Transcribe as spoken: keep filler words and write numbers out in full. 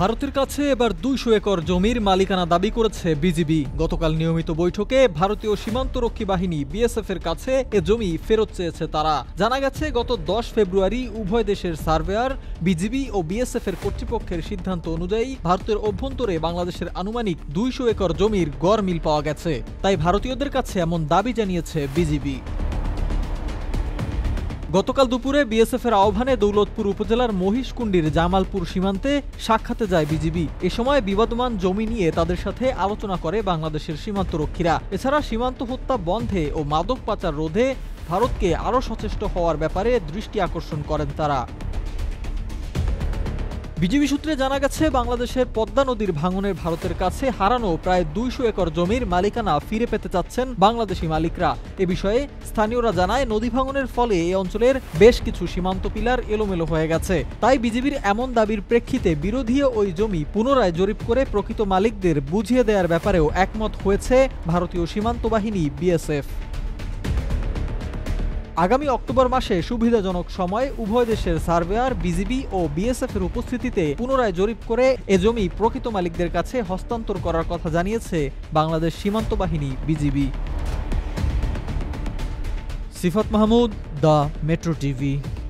ভারতের কাছে এবার দুইশো একর জমির মালিকানা দাবি করেছে বিজিবি। গতকাল নিয়মিত বৈঠকে ভারতীয় সীমান্তরক্ষী বাহিনী বিএসএফ এর কাছে এ জমি ফেরত চেয়েছে তারা। জানা গেছে গত দশ ফেব্রুয়ারি উভয় দেশের সার্ভেয়ার, বিজিবি ও বিএসএফ এর কর্তৃপক্ষের সিদ্ধান্ত অনুযায়ী ভারতের অভ্যন্তরে বাংলাদেশের আনুমানিক দুইশো একর জমির গড় মিল পাওয়া গেছে। তাই ভারতীয়দের কাছে এমন দাবি জানিয়েছে বিজিবি। গতকাল দুপুরে বিএসএফ এর আহ্বানে দৌলতপুর উপজেলার মহিষকুণ্ডির জামালপুর সীমান্তে সাক্ষাতে যায় বিজিবি। এ সময় বিবাদমান জমি নিয়ে তাদের সাথে আলোচনা করে বাংলাদেশের সীমান্তরক্ষীরা। এছাড়া সীমান্ত হত্যা বন্ধে ও মাদক পাচার রোধে ভারতকে আরও সচেষ্ট হওয়ার ব্যাপারে দৃষ্টি আকর্ষণ করেন তারা। বিজিবি সূত্রে জানা গেছে, বাংলাদেশের পদ্মা নদীর ভাঙনের ভারতের কাছে হারানো প্রায় দুইশো একর জমির মালিকানা ফিরে পেতে চাচ্ছেন বাংলাদেশি মালিকরা। এ বিষয়ে স্থানীয়রা জানায়, নদী ভাঙনের ফলে এই অঞ্চলের বেশ কিছু সীমান্ত পিলার এলোমেলো হয়ে গেছে। তাই বিজিবির এমন দাবির প্রেক্ষিতে বিরোধী ওই জমি পুনরায় জরিপ করে প্রকৃত মালিকদের বুঝিয়ে দেওয়ার ব্যাপারেও একমত হয়েছে ভারতীয় সীমান্ত বাহিনী বিএসএফ। আগামী অক্টোবর মাসে সুবিধাজনক সময়ে উভয় দেশের সার্ভেয়ার, বিজিবি ও বিএসএফ এর উপস্থিতিতে পুনরায় জরিপ করে এ জমি প্রকৃত মালিকদের কাছে হস্তান্তর করার কথা জানিয়েছে বাংলাদেশ সীমান্ত বাহিনী BGB. Sifat Mahmud, the Metro TV.